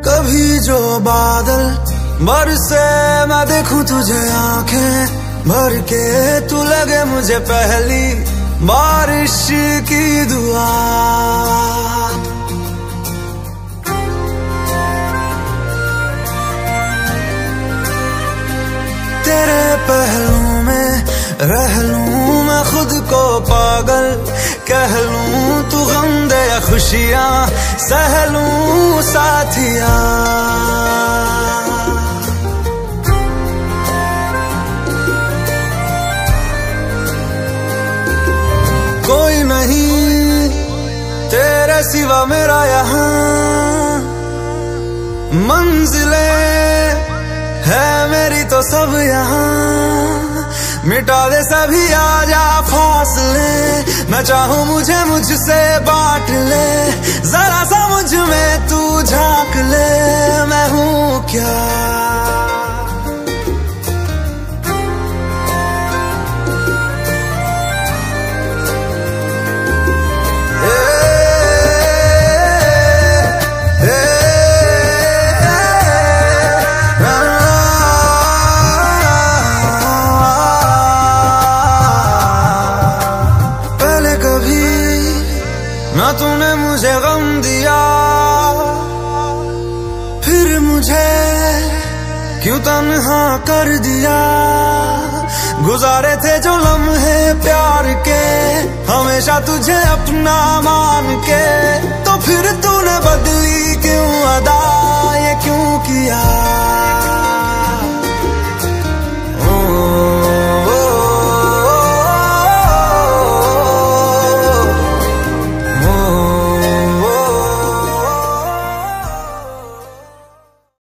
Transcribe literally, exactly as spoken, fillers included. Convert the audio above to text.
कभी जो बादल बरसे मैं देखूं तुझे आंखें भर के, तू लगे मुझे पहली बारिश की दुआ। तेरे पहलू में रह लूं मैं खुद को पागल, कह लूं तू गम दे या खुशियां सह लूं साथिया। कोई नहीं तेरे सिवा मेरा यहाँ, मंजिलें है मेरी तो सब यहाँ। मिटा दे सभी आजा फासले, मैं चाहूं मुझे मुझसे बांट ले। जरा सा मुझ में तू झांक ले, मैं हूँ क्या। ना तूने मुझे गम दिया, फिर मुझे क्यों तन्हा कर दिया। गुजारे थे जो लम्हे प्यार के, हमेशा तुझे अपना मान के, तो फिर तूने बदली क्यों अदा।